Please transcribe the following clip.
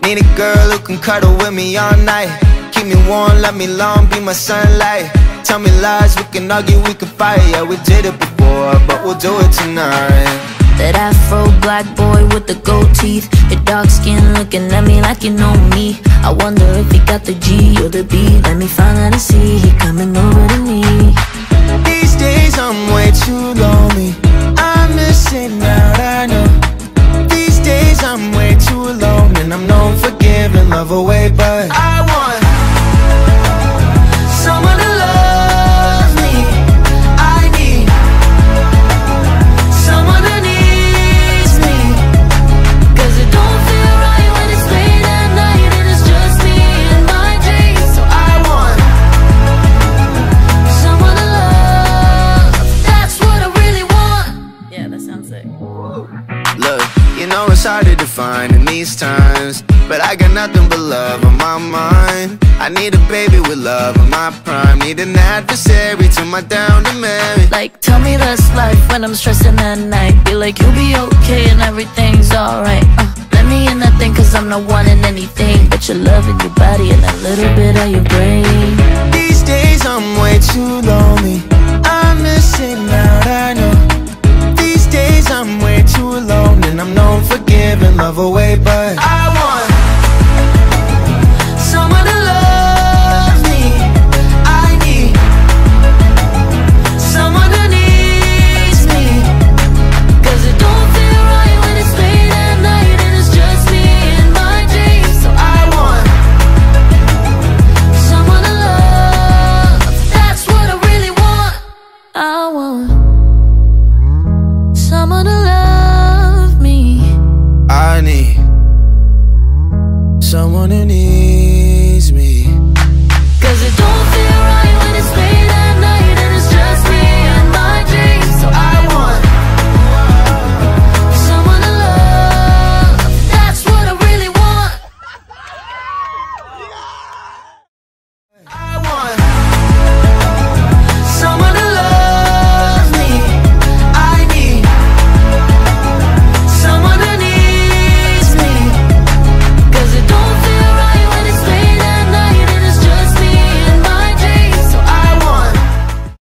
Need a girl who can cuddle with me all night, keep me warm, let me long, be my sunlight. Tell me lies, we can argue, we can fight. Yeah, we did it before, but we'll do it tonight. That afro black boy with the gold teeth, your dark skin looking at me like you know me. I wonder if he got the G or the B. Let me find out and see, he coming over to me. These days I'm way too lonely, I'm missing out, I know. These days I'm way too alone, and I'm known for giving love away, but I want someone to love me. I need someone who needs me, 'cause it don't feel right when it's late at night and it's just me and my dreams. So I want someone to love, that's what I really want. Yeah, that sounds sick. Look, you know it's hard to define in these times, but I got nothing but love on my mind. I need a baby with love in my prime, need an adversary to my down and marry. Like, tell me that's life when I'm stressing at night. Be like, you'll be okay and everything's alright. Let me in that thing, 'cause I'm not wanting anything but your love and your body and a little bit of your brain. These days I'm way too lonely, I'm missing out, I know. These days I'm way too alone, and I'm known for giving love away, but I want someone to love me. I need someone who needs me, 'cause it don't feel right when it's late at night and it's just me and my dreams. So I want someone to love, that's what I really want. I want someone to love me. I need someone who needs me.